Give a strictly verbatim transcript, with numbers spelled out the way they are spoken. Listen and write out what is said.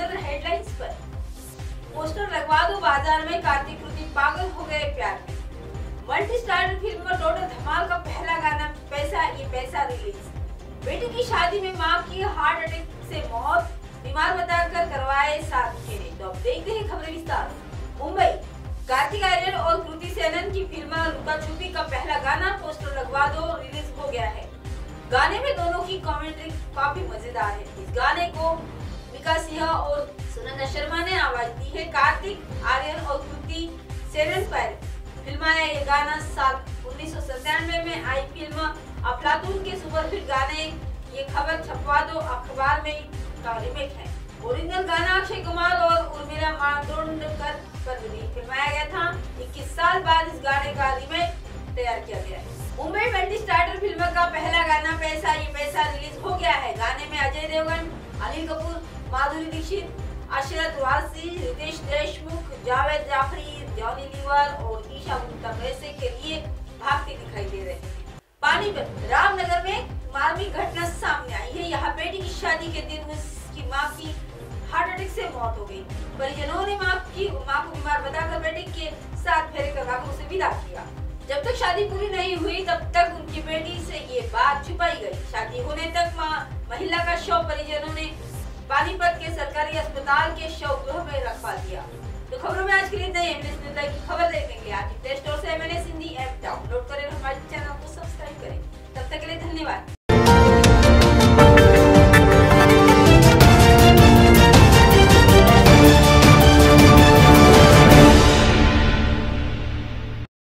नजर हेडलाइंस पर। पोस्टर लगवा दो बाजार में, कार्तिक कृति पागल हो गए प्यार में। मल्टी स्टारर फिल्म में टोटल धमाल का पहला गाना पैसा ये पैसा रिलीज। बेटी की शादी में मां की हार्ट अटैक से मौत, बीमार बताकर करवाए साथी ने। तो अब देखते हैं खबरें विस्तार। मुंबई, कार्तिक आर्यन और कृति सेनन की फिल्म लुका छुपी का पहला गाना पोस्टर लगवा दो रिलीज हो गया है। गाने में दोनों की कमेंट्री काफी मजेदार है। इस गाने को मिका सिंह और सुनंदा शर्मा ने आवाज दी है। कार्तिक आर्यन और कृति सेनन पर फिल्माया ये गाना साल उन्नीस सौ सत्तानवे में आई फिल्म अफलातून के सुपरहिट गाने ये खबर छपवा दो अखबार में का रीमेक है। ओरिजिनल गाना अक्षय कुमार और उर्मिला मातोंडकर पर फिल्माया गया था। इक्कीस साल बाद इस गाने का रीमेक तैयार किया गया है। मुंबई मल्टी स्टारर फिल्म का पहला गाना पैसा ये पैसा रिलीज हो गया है। गाने में अजय देवगन, अनिल कपूर, माधुरी दीक्षित, अशरत वारसी, रितेश देशमुख, जावेद जाफरी, जॉनी लीवर और ईशा गुप्ता वैसे के लिए भागते दिखाई दे रहे हैं। पानीपत, रामनगर में मार्मिक घटना सामने आई है। यहाँ बेटी की शादी के दिन उसकी मां की हार्ट अटैक से मौत हो गई। परिजनों ने मां की मां को बीमार बताकर बेटी के साथ फेरे करवाकर उसे विदा किया। जब तक शादी पूरी नहीं हुई तब तक उनकी बेटी से ये बात छुपाई गई। शादी होने तक मां महिला का शव परिजनों ने पानीपत के सरकारी अस्पताल के शव गृह में रखवा दिया। तो खबरों में आज के लिए इतना ही। की खबर देखने के लिए आज प्ले स्टोर से M N S Hindi app download करें और हमारे चैनल को सब्सक्राइब करें। तब तक के लिए धन्यवाद।